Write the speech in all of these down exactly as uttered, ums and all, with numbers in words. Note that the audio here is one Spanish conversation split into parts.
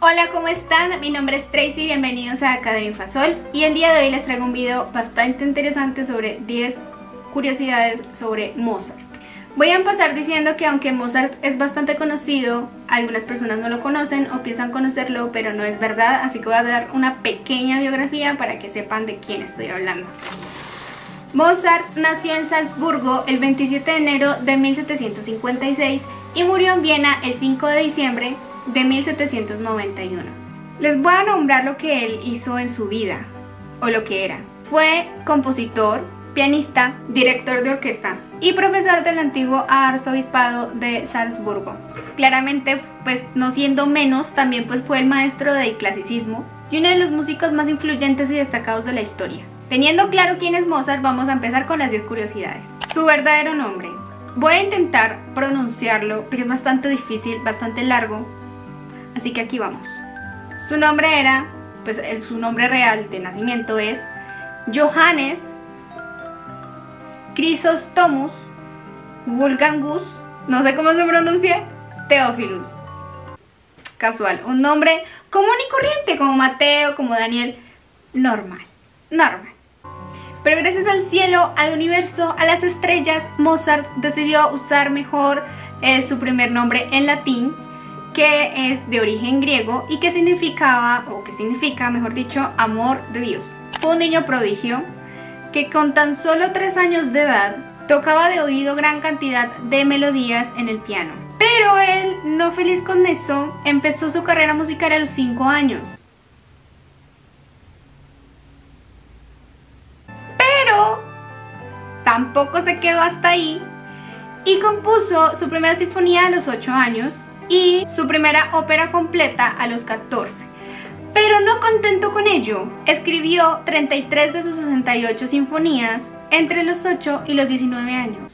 Hola, ¿cómo están? Mi nombre es Tracy, bienvenidos a Academia Fasol y el día de hoy les traigo un video bastante interesante sobre diez curiosidades sobre Mozart. Voy a empezar diciendo que aunque Mozart es bastante conocido, algunas personas no lo conocen o piensan conocerlo, pero no es verdad, así que voy a dar una pequeña biografía para que sepan de quién estoy hablando. Mozart nació en Salzburgo el veintisiete de enero de mil setecientos cincuenta y seis y murió en Viena el cinco de diciembre de mil setecientos noventa y uno. Les voy a nombrar lo que él hizo en su vida, o lo que era. Fue compositor, pianista, director de orquesta y profesor del antiguo arzobispado de Salzburgo. Claramente, pues no siendo menos, también pues fue el maestro del clasicismo y uno de los músicos más influyentes y destacados de la historia. Teniendo claro quién es Mozart, vamos a empezar con las diez curiosidades. Su verdadero nombre. Voy a intentar pronunciarlo porque es bastante difícil, bastante largo, así que aquí vamos. Su nombre era, pues el, su nombre real de nacimiento es Johannes Chrysostomus Wolfgangus, no sé cómo se pronuncia, Theophilus. Casual, un nombre común y corriente como Mateo, como Daniel, normal, normal. Pero gracias al cielo, al universo, a las estrellas, Mozart decidió usar mejor eh, su primer nombre en latín, que es de origen griego y que significaba, o que significa, mejor dicho, amor de Dios. Fue un niño prodigio que con tan solo tres años de edad tocaba de oído gran cantidad de melodías en el piano. Pero él, no feliz con eso, empezó su carrera musical a los cinco años. Tampoco se quedó hasta ahí y compuso su primera sinfonía a los ocho años y su primera ópera completa a los catorce. Pero no contento con ello, escribió treinta y tres de sus sesenta y ocho sinfonías entre los ocho y los diecinueve años.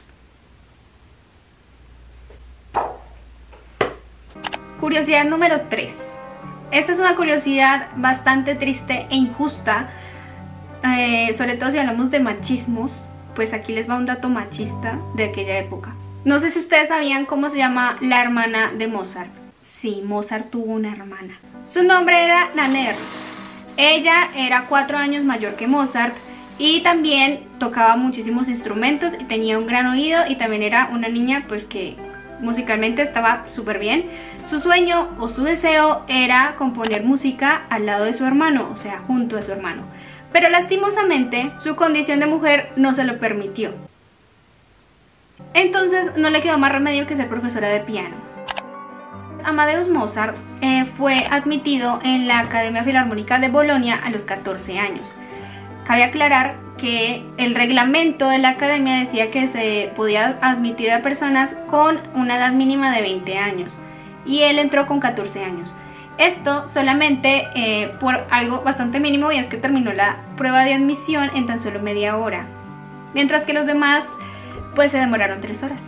Curiosidad número tres. Esta es una curiosidad bastante triste e injusta, eh, sobre todo si hablamos de machismos. Pues aquí les va un dato machista de aquella época. No sé si ustedes sabían cómo se llama la hermana de Mozart. Sí, Mozart tuvo una hermana. Su nombre era Nannerl. Ella era cuatro años mayor que Mozart y también tocaba muchísimos instrumentos y tenía un gran oído y también era una niña pues que musicalmente estaba súper bien. Su sueño o su deseo era componer música al lado de su hermano, o sea, junto a su hermano. Pero lastimosamente su condición de mujer no se lo permitió. Entonces no le quedó más remedio que ser profesora de piano. Amadeus Mozart eh, fue admitido en la Academia Filarmónica de Bolonia a los catorce años. Cabe aclarar que el reglamento de la academia decía que se podía admitir a personas con una edad mínima de veinte años y él entró con catorce años. Esto solamente eh, por algo bastante mínimo, y es que terminó la prueba de admisión en tan solo media hora, mientras que los demás pues se demoraron tres horas.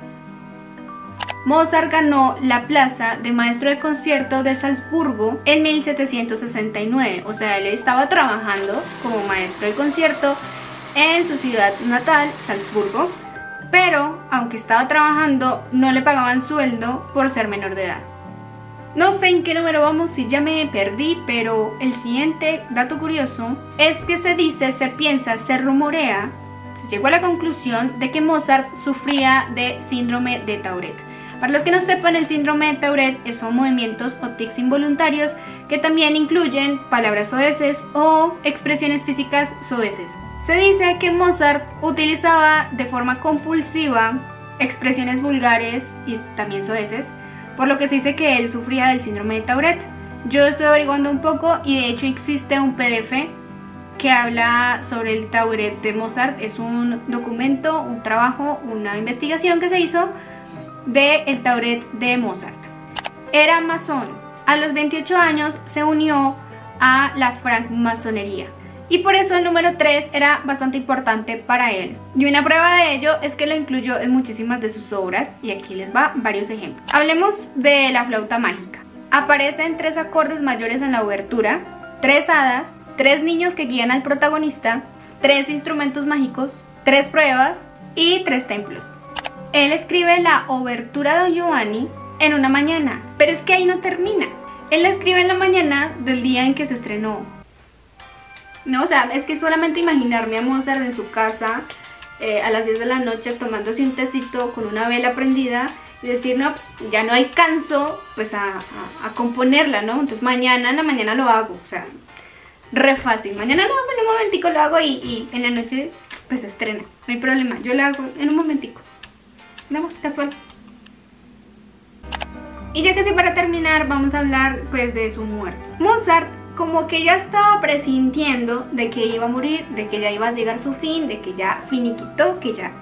Mozart ganó la plaza de maestro de concierto de Salzburgo en mil setecientos sesenta y nueve, o sea, él estaba trabajando como maestro de concierto en su ciudad natal, Salzburgo, pero aunque estaba trabajando no le pagaban sueldo por ser menor de edad. No sé en qué número vamos, si ya me perdí, pero el siguiente dato curioso es que se dice, se piensa, se rumorea, se llegó a la conclusión de que Mozart sufría de síndrome de Tourette. Para los que no sepan, el síndrome de Tourette son movimientos o tics involuntarios que también incluyen palabras soeces o expresiones físicas soeces. Se dice que Mozart utilizaba de forma compulsiva expresiones vulgares y también soeces, por lo que se dice que él sufría del síndrome de Tourette. Yo estoy averiguando un poco y de hecho existe un P D F que habla sobre el Tourette de Mozart. Es un documento, un trabajo, una investigación que se hizo de el Tourette de Mozart. Era masón. A los veintiocho años se unió a la francmasonería y por eso el número tres era bastante importante para él. Y una prueba de ello es que lo incluyó en muchísimas de sus obras y aquí les va varios ejemplos. Hablemos de la flauta mágica. Aparecen tres acordes mayores en la obertura, tres hadas, tres niños que guían al protagonista, tres instrumentos mágicos, tres pruebas y tres templos. Él escribe la obertura de Don Giovanni en una mañana, pero es que ahí no termina. Él la escribe en la mañana del día en que se estrenó. No, o sea, es que solamente imaginarme a Mozart en su casa eh, a las diez de la noche tomándose un tecito con una vela prendida y decir, no, pues ya no alcanzo pues a, a, a componerla, ¿no? Entonces mañana en la mañana lo hago, o sea, re fácil. Mañana lo hago en un momentico, lo hago y, y en la noche pues se estrena, no hay problema, yo lo hago en un momentico, nada más casual. Y ya casi para terminar vamos a hablar pues de su muerte. Mozart como que ya estaba presintiendo de que iba a morir, de que ya iba a llegar su fin, de que ya finiquitó, que ya,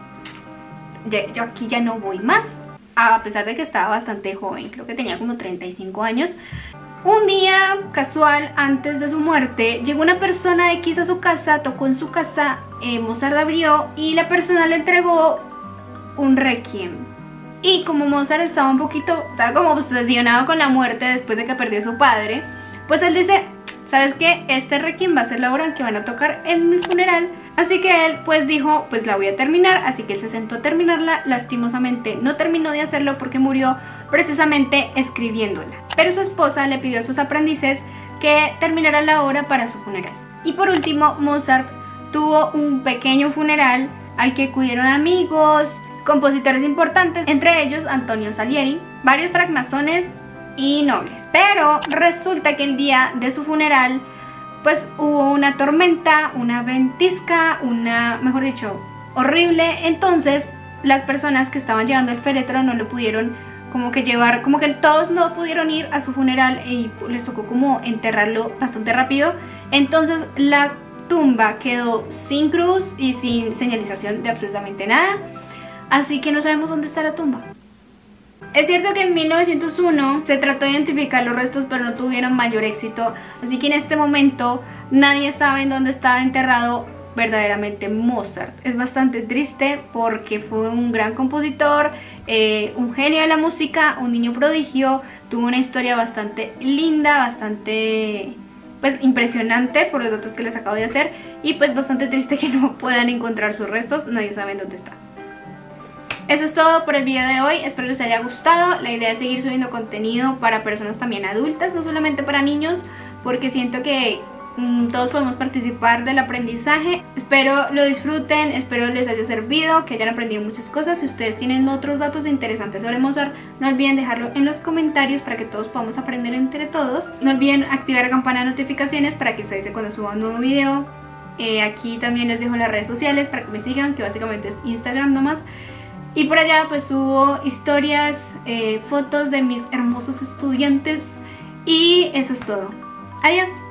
ya yo aquí ya no voy más. A pesar de que estaba bastante joven, creo que tenía como treinta y cinco años. Un día casual antes de su muerte llegó una persona X a su casa, tocó en su casa, eh, Mozart abrió y la persona le entregó un requiem. Y como Mozart estaba un poquito, estaba como obsesionado con la muerte después de que perdió a su padre, pues él dice, ¿sabes qué? Este requiem va a ser la hora en que van a tocar en mi funeral. Así que él pues dijo, pues la voy a terminar, así que él se sentó a terminarla. Lastimosamente no terminó de hacerlo porque murió precisamente escribiéndola. Pero su esposa le pidió a sus aprendices que terminaran la obra para su funeral. Y por último, Mozart tuvo un pequeño funeral al que acudieron amigos, compositores importantes, entre ellos Antonio Salieri, varios francmasones y nobles. Pero resulta que el día de su funeral pues hubo una tormenta, una ventisca, una, mejor dicho, horrible. Entonces las personas que estaban llevando el féretro no lo pudieron como que llevar, como que todos no pudieron ir a su funeral y les tocó como enterrarlo bastante rápido. Entonces la tumba quedó sin cruz y sin señalización de absolutamente nada. Así que no sabemos dónde está la tumba. Es cierto que en mil novecientos uno se trató de identificar los restos, pero no tuvieron mayor éxito. Así que en este momento nadie sabe en dónde está enterrado verdaderamente Mozart. Es bastante triste porque fue un gran compositor, eh, un genio de la música, un niño prodigio. Tuvo una historia bastante linda, bastante pues impresionante por los datos que les acabo de hacer. Y pues bastante triste que no puedan encontrar sus restos, nadie sabe en dónde está. Eso es todo por el video de hoy, espero les haya gustado. La idea es seguir subiendo contenido para personas también adultas, no solamente para niños, porque siento que mmm, todos podemos participar del aprendizaje. Espero lo disfruten, espero les haya servido, que hayan aprendido muchas cosas. Si ustedes tienen otros datos interesantes sobre Mozart, no olviden dejarlo en los comentarios para que todos podamos aprender entre todos. No olviden activar la campana de notificaciones para que les avise cuando suba un nuevo video. Eh, aquí también les dejo las redes sociales para que me sigan, que básicamente es Instagram nomás. Y por allá pues subo historias, eh, fotos de mis hermosos estudiantes. Y eso es todo. Adiós.